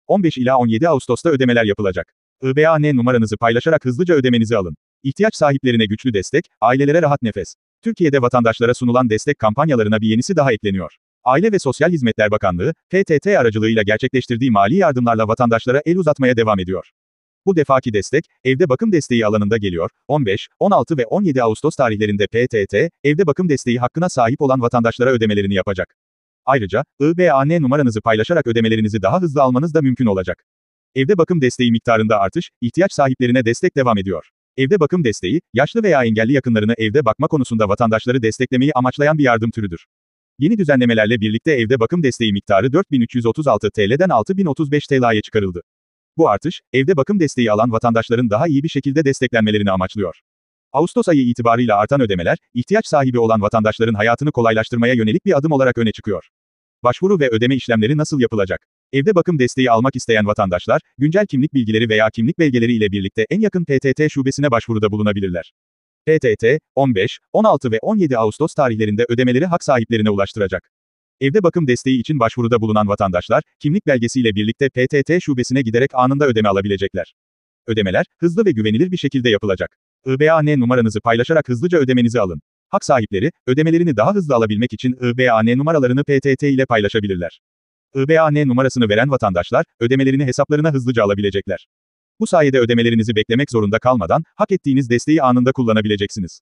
15 ila 17 Ağustos'ta ödemeler yapılacak. IBAN numaranızı paylaşarak hızlıca ödemenizi alın. İhtiyaç sahiplerine güçlü destek, ailelere rahat nefes. Türkiye'de vatandaşlara sunulan destek kampanyalarına bir yenisi daha ekleniyor. Aile ve Sosyal Hizmetler Bakanlığı, PTT aracılığıyla gerçekleştirdiği mali yardımlarla vatandaşlara el uzatmaya devam ediyor. Bu defaki destek, evde bakım desteği alanında geliyor. 15, 16 ve 17 Ağustos tarihlerinde PTT, evde bakım desteği hakkına sahip olan vatandaşlara ödemelerini yapacak. Ayrıca, IBAN numaranızı paylaşarak ödemelerinizi daha hızlı almanız da mümkün olacak. Evde bakım desteği miktarında artış, ihtiyaç sahiplerine destek devam ediyor. Evde bakım desteği, yaşlı veya engelli yakınlarını evde bakma konusunda vatandaşları desteklemeyi amaçlayan bir yardım türüdür. Yeni düzenlemelerle birlikte evde bakım desteği miktarı 4.336 TL'den 6.035 TL'ye çıkarıldı. Bu artış, evde bakım desteği alan vatandaşların daha iyi bir şekilde desteklenmelerini amaçlıyor. Ağustos ayı itibarıyla artan ödemeler, ihtiyaç sahibi olan vatandaşların hayatını kolaylaştırmaya yönelik bir adım olarak öne çıkıyor. Başvuru ve ödeme işlemleri nasıl yapılacak? Evde bakım desteği almak isteyen vatandaşlar, güncel kimlik bilgileri veya kimlik belgeleri ile birlikte en yakın PTT şubesine başvuruda bulunabilirler. PTT, 15, 16 ve 17 Ağustos tarihlerinde ödemeleri hak sahiplerine ulaştıracak. Evde bakım desteği için başvuruda bulunan vatandaşlar, kimlik belgesiyle birlikte PTT şubesine giderek anında ödeme alabilecekler. Ödemeler, hızlı ve güvenilir bir şekilde yapılacak. IBAN numaranızı paylaşarak hızlıca ödemenizi alın. Hak sahipleri, ödemelerini daha hızlı alabilmek için IBAN numaralarını PTT ile paylaşabilirler. IBAN numarasını veren vatandaşlar, ödemelerini hesaplarına hızlıca alabilecekler. Bu sayede ödemelerinizi beklemek zorunda kalmadan, hak ettiğiniz desteği anında kullanabileceksiniz.